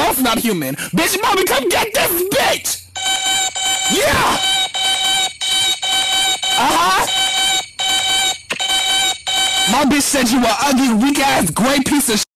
both not human. Bitch, mommy, come get this bitch! Yeah! My bitch said you were ugly, weak ass, gray piece of shit.